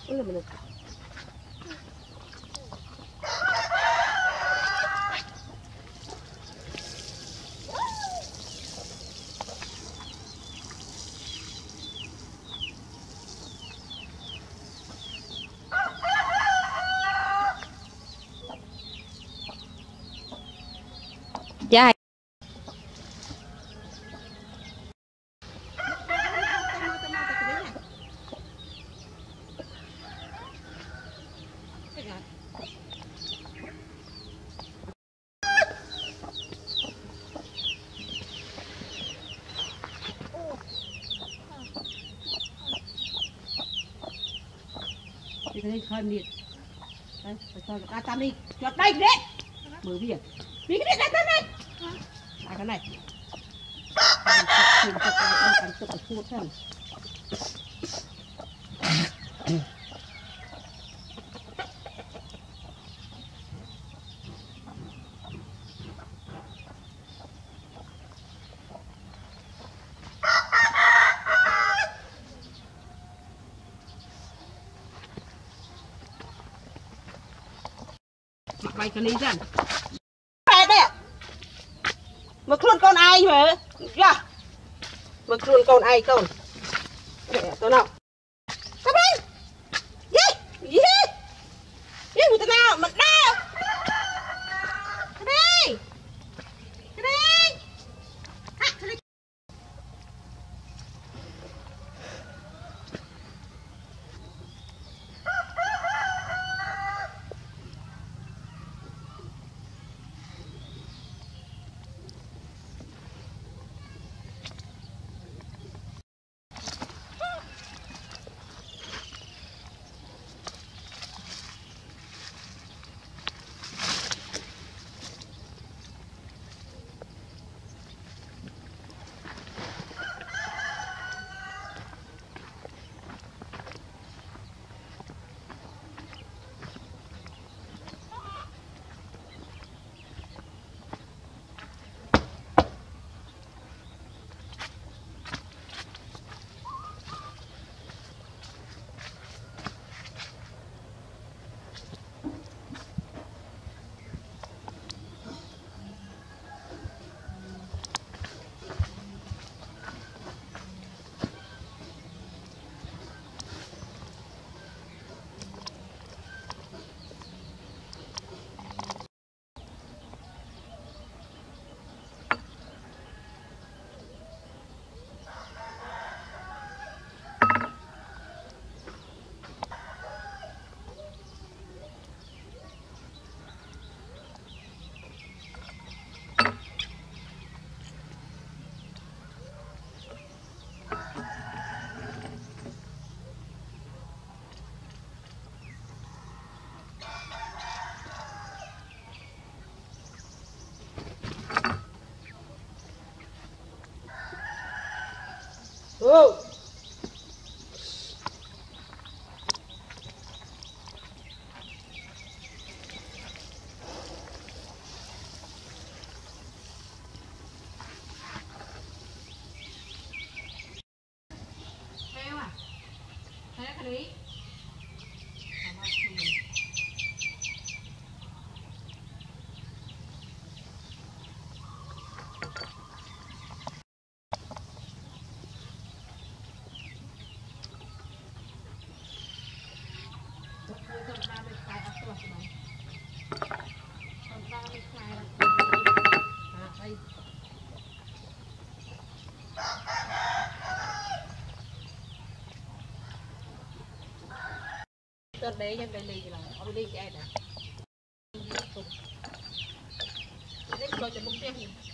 Udah bener. Dài. Thì cái này khơi nhiệt. Đây, phải cho ra tam đi. Chọt đây đấy. Mở bia. Đi cái này ra đây. Cái này. Mình chụp cái chụp cái chuột thân. Bay cái ly dần. Đây đây. Mực luôn con ai mà. Dạ. Mực luôn con ai con. Để tôi nào. Come đây. Gì? Gì? Gì người ta nào mà đau. Cái đây. Cái đây. À, cái đây. Oh. Theo à? Theo cái đi. Tôi để cho đây lì là ông đi cái này. Đấy cho một tiếng.